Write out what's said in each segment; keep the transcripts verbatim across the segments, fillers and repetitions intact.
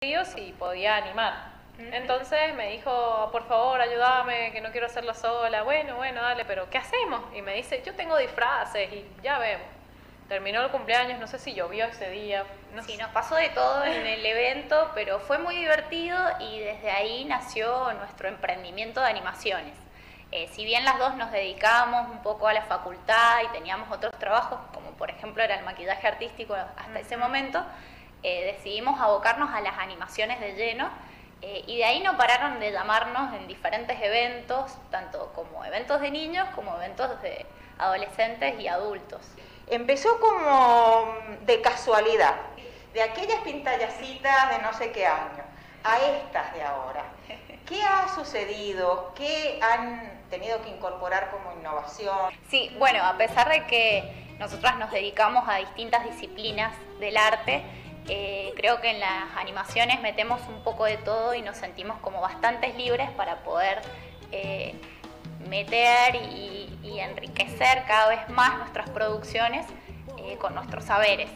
si podía animar. Entonces me dijo, por favor, ayúdame, que no quiero hacerlo sola. Bueno, bueno, dale, pero ¿qué hacemos? Y me dice, yo tengo disfraces y ya vemos. Terminó el cumpleaños, no sé si llovió ese día. No sí, sé. nos pasó de todo en el evento, pero fue muy divertido y desde ahí nació nuestro emprendimiento de animaciones. Eh, si bien las dos nos dedicábamos un poco a la facultad y teníamos otros trabajos, como por ejemplo era el maquillaje artístico hasta uh-huh. ese momento, eh, decidimos abocarnos a las animaciones de lleno. Eh, y de ahí no pararon de llamarnos en diferentes eventos, tanto como eventos de niños como eventos de adolescentes y adultos. Empezó como de casualidad, de aquellas pintallasitas de no sé qué año, a estas de ahora. ¿Qué ha sucedido? ¿Qué han tenido que incorporar como innovación? Sí, bueno, a pesar de que nosotras nos dedicamos a distintas disciplinas del arte, Eh, creo que en las animaciones metemos un poco de todo y nos sentimos como bastantes libres para poder eh, meter y, y enriquecer cada vez más nuestras producciones eh, con nuestros saberes.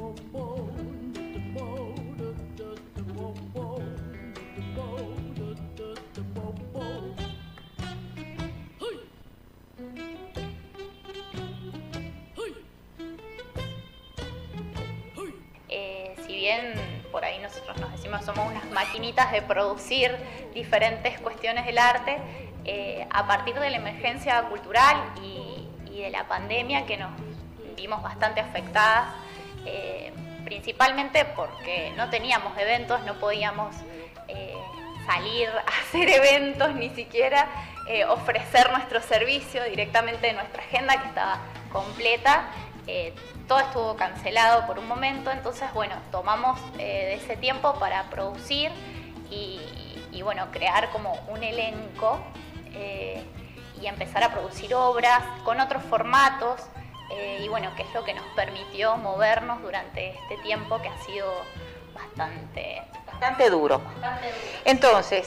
Bien, por ahí nosotros nos decimos somos unas maquinitas de producir diferentes cuestiones del arte, eh, a partir de la emergencia cultural y, y de la pandemia que nos vimos bastante afectadas, eh, principalmente porque no teníamos eventos, no podíamos eh, salir a hacer eventos, ni siquiera eh, ofrecer nuestro servicio directamente en nuestra agenda que estaba completa. Eh, todo estuvo cancelado por un momento, entonces bueno, tomamos eh, de ese tiempo para producir y, y bueno, crear como un elenco eh, y empezar a producir obras con otros formatos eh, y bueno, que es lo que nos permitió movernos durante este tiempo que ha sido bastante, bastante duro. Bastante duro. Entonces,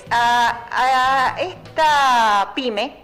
a, a esta pyme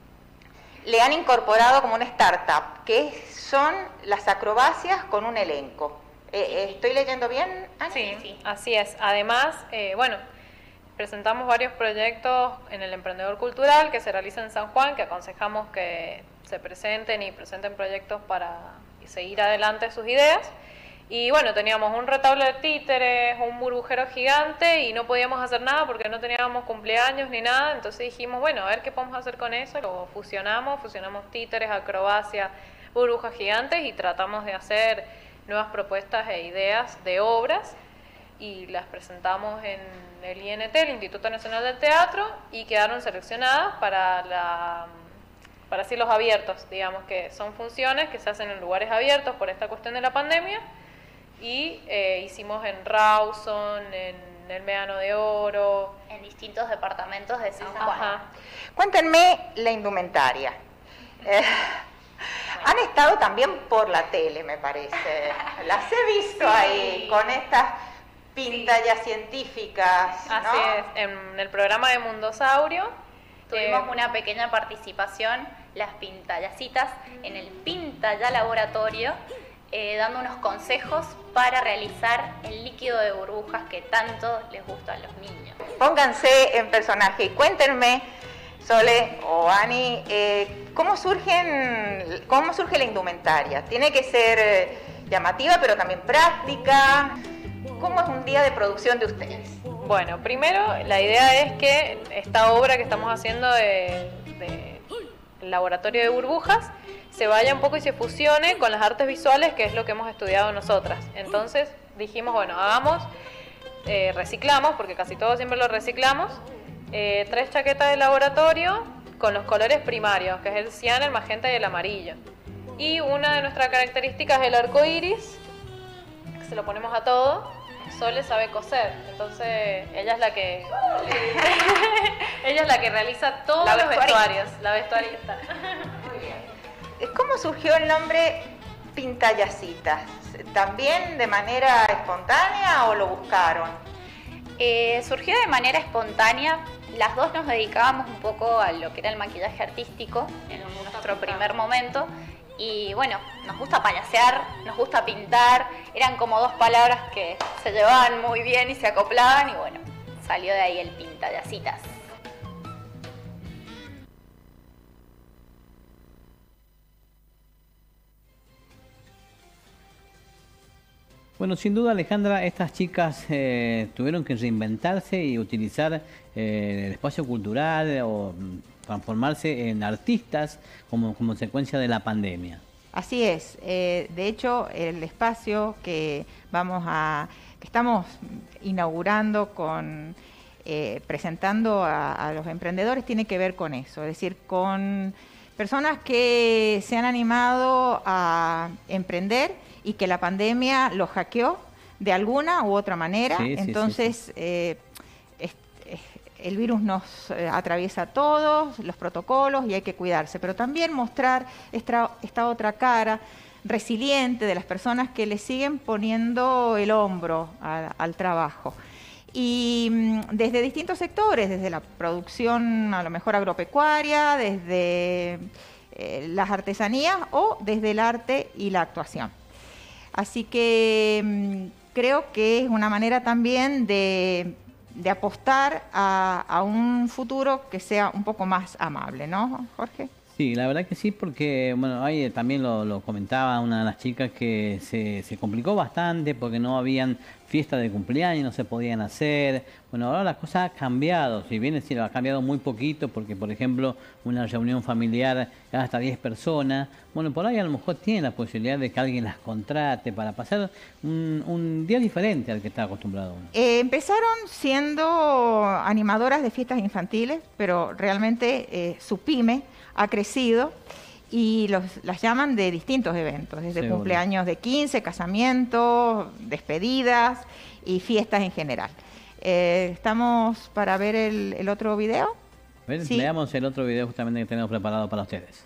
le han incorporado como una startup, que son las acrobacias con un elenco. Eh, ¿Estoy leyendo bien, Ani? Sí, sí, así es. Además, eh, bueno, presentamos varios proyectos en el Emprendedor Cultural que se realiza en San Juan, que aconsejamos que se presenten y presenten proyectos para seguir adelante sus ideas. Y bueno, teníamos un retablo de títeres, un burbujero gigante y no podíamos hacer nada porque no teníamos cumpleaños ni nada. Entonces dijimos, bueno, a ver qué podemos hacer con eso. Lo fusionamos, fusionamos títeres, acrobacia, burbujas gigantes y tratamos de hacer nuevas propuestas e ideas de obras y las presentamos en el I N T, el Instituto Nacional del Teatro, y quedaron seleccionadas para la... para cielos abiertos, digamos que son funciones que se hacen en lugares abiertos por esta cuestión de la pandemia. Y eh, hicimos en Rawson, en el Médano de Oro. En distintos departamentos de San Juan. Ajá. Cuéntenme la indumentaria. Eh, han estado también por la tele, me parece. Las he visto sí. ahí, con estas pintallas sí. científicas, ¿no? Así es, en el programa de Mundosaurio. Tuvimos eh, una pequeña participación, las pintallasitas, en el Pintalla Laboratorio, Eh, dando unos consejos para realizar el líquido de burbujas que tanto les gusta a los niños. Pónganse en personaje y cuéntenme, Sole o Ani, eh, ¿cómo, surgen, ¿cómo surge la indumentaria? Tiene que ser eh, llamativa, pero también práctica. ¿Cómo es un día de producción de ustedes? Bueno, primero la idea es que esta obra que estamos haciendo de, de laboratorio de burbujas se vaya un poco y se fusione con las artes visuales, que es lo que hemos estudiado nosotras. Entonces dijimos, bueno, hagamos, eh, reciclamos, porque casi todo siempre lo reciclamos, eh, tres chaquetas de laboratorio con los colores primarios, que es el cian, el magenta y el amarillo. Y una de nuestras características es el arco iris, que se lo ponemos a todo. Sole sabe coser, entonces ella es la que ella es la que realiza todos la los vestuarios, la vestuarista. Muy bien. ¿Cómo surgió el nombre Pintallasitas? ¿También de manera espontánea o lo buscaron? Eh, surgió de manera espontánea. Las dos nos dedicábamos un poco a lo que era el maquillaje artístico en nuestro primer momento Y bueno, nos gusta payasear, nos gusta pintar, eran como dos palabras que se llevaban muy bien y se acoplaban y bueno, salió de ahí el Pintallacitas. Bueno, sin duda, Alejandra, estas chicas eh, tuvieron que reinventarse y utilizar eh, el espacio cultural o transformarse en artistas como consecuencia de la pandemia. Así es. Eh, de hecho, el espacio que vamos a, que estamos inaugurando con eh, presentando a, a los emprendedores tiene que ver con eso, es decir, con personas que se han animado a emprender y que la pandemia los hackeó de alguna u otra manera. Sí, Entonces, sí, sí, sí. Eh, es, es, el virus nos eh, atraviesa a todos, los protocolos, y hay que cuidarse, pero también mostrar esta, esta otra cara resiliente de las personas que le siguen poniendo el hombro a, al trabajo. Y mmm, desde distintos sectores, desde la producción a lo mejor agropecuaria, desde eh, las artesanías o desde el arte y la actuación. Así que mmm, creo que es una manera también de, de apostar a, a un futuro que sea un poco más amable, ¿no, Jorge? Sí, la verdad que sí, porque bueno, ahí también lo, lo comentaba una de las chicas que se, se complicó bastante porque no habían fiestas de cumpleaños, no se podían hacer. Bueno, ahora las cosas han cambiado, si bien es cierto, ha cambiado muy poquito porque, por ejemplo, una reunión familiar hasta diez personas, bueno, por ahí a lo mejor tienen la posibilidad de que alguien las contrate para pasar un, un día diferente al que está acostumbrado uno. Eh, empezaron siendo animadoras de fiestas infantiles, pero realmente eh, su pyme ha crecido y los, las llaman de distintos eventos, desde Seguro. cumpleaños de quince, casamientos, despedidas y fiestas en general. Eh, ¿Estamos para ver el, el otro video? Ver, ¿Sí? Veamos el otro video justamente que tenemos preparado para ustedes.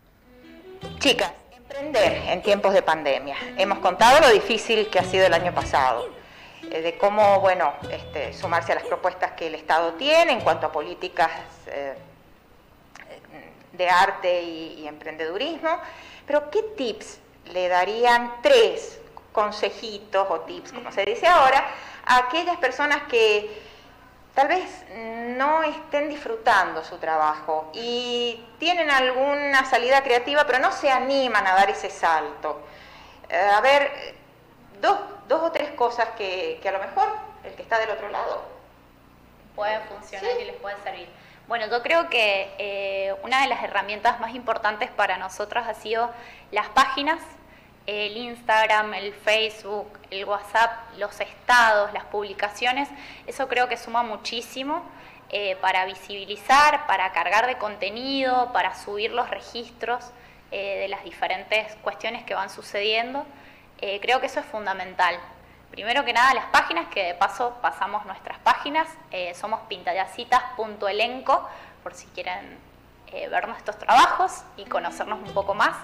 Chicas, emprender en tiempos de pandemia. Hemos contado lo difícil que ha sido el año pasado, eh, de cómo, bueno, este, sumarse a las propuestas que el Estado tiene en cuanto a políticas eh, de arte y, y emprendedurismo, pero ¿qué tips le darían, tres consejitos o tips, como se dice ahora, a aquellas personas que tal vez no estén disfrutando su trabajo y tienen alguna salida creativa, pero no se animan a dar ese salto? Eh, a ver, dos, dos o tres cosas que, que a lo mejor el que está del otro lado puede funcionar ¿Sí? y les puede servir. Bueno, yo creo que eh, una de las herramientas más importantes para nosotras ha sido las páginas, el Instagram, el Facebook, el WhatsApp, los estados, las publicaciones. Eso creo que suma muchísimo eh, para visibilizar, para cargar de contenido, para subir los registros eh, de las diferentes cuestiones que van sucediendo. Eh, creo que eso es fundamental. Primero que nada, las páginas, que de paso pasamos nuestras páginas, eh, somos pintallacitas punto elenco, por si quieren eh, ver nuestros trabajos y conocernos un poco más.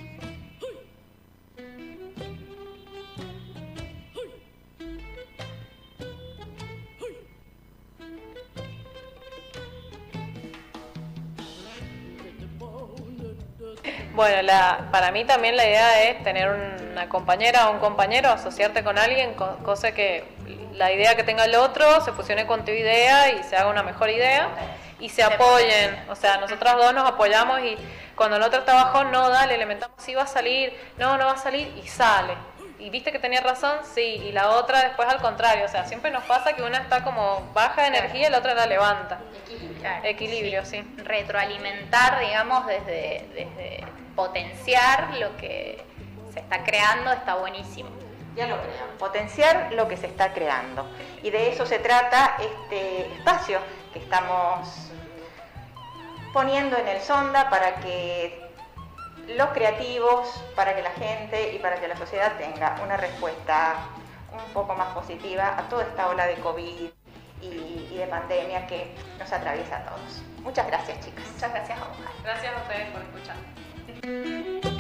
Bueno, la, para mí también la idea es tener una compañera o un compañero, asociarte con alguien, co cosa que la idea que tenga el otro se fusione con tu idea y se haga una mejor idea y se apoyen. O sea, nosotras dos nos apoyamos y cuando el otro está abajo, no, dale, le mentamos, sí va a salir, no, no va a salir y sale. Y viste que tenía razón, sí, y la otra después al contrario. O sea, siempre nos pasa que una está como baja de energía y la otra la levanta. Claro, Equilibrio, sí. sí. Retroalimentar, digamos, desde, desde potenciar lo que se está creando está buenísimo. Ya lo creo. Potenciar lo que se está creando. Y de eso se trata este espacio que estamos poniendo en el Sonda para que los creativos, para que la gente y para que la sociedad tenga una respuesta un poco más positiva a toda esta ola de COVID y, y de pandemia que nos atraviesa a todos. Muchas gracias, chicas. Muchas gracias a vos. Gracias a ustedes por escuchar.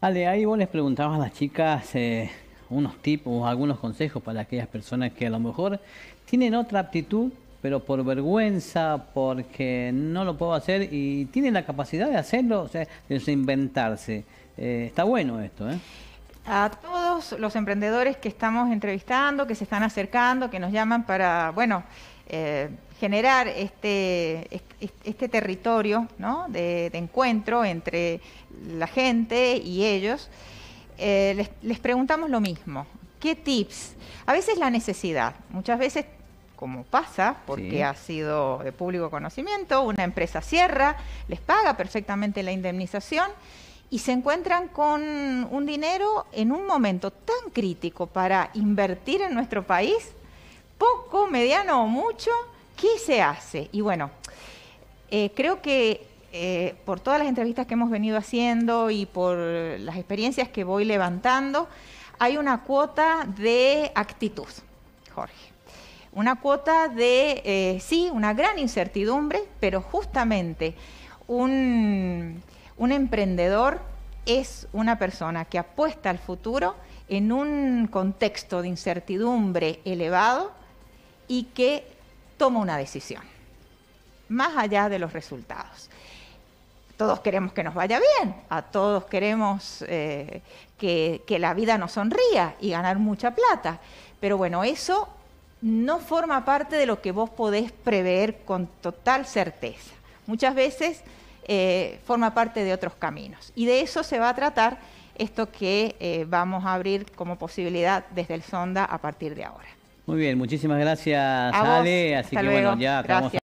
Ale, ahí vos les preguntabas a las chicas eh, unos tips o algunos consejos para aquellas personas que a lo mejor tienen otra aptitud, pero por vergüenza, porque no lo puedo hacer y tienen la capacidad de hacerlo, o sea, de inventarse. Eh, está bueno esto, ¿eh? A todos los emprendedores que estamos entrevistando, que se están acercando, que nos llaman para, bueno, eh, generar este, este, este territorio, ¿no?, de, de encuentro entre la gente y ellos, eh, les, les preguntamos lo mismo. ¿Qué tips? A veces la necesidad, muchas veces, como pasa, porque sí. ha sido de público conocimiento, una empresa cierra, les paga perfectamente la indemnización y se encuentran con un dinero en un momento tan crítico para invertir en nuestro país, poco, mediano o mucho. ¿Qué se hace? Y bueno, eh, creo que eh, por todas las entrevistas que hemos venido haciendo y por las experiencias que voy levantando, hay una cuota de actitud, Jorge. Una cuota de, eh, sí, una gran incertidumbre, pero justamente un, un emprendedor es una persona que apuesta al futuro en un contexto de incertidumbre elevado y que toma una decisión, más allá de los resultados. Todos queremos que nos vaya bien, a todos queremos eh, que, que la vida nos sonría y ganar mucha plata, pero bueno, eso no forma parte de lo que vos podés prever con total certeza. Muchas veces eh, forma parte de otros caminos, y de eso se va a tratar esto que eh, vamos a abrir como posibilidad desde el Sonda a partir de ahora. Muy bien, muchísimas gracias, Ale. Así que bueno, ya acabamos.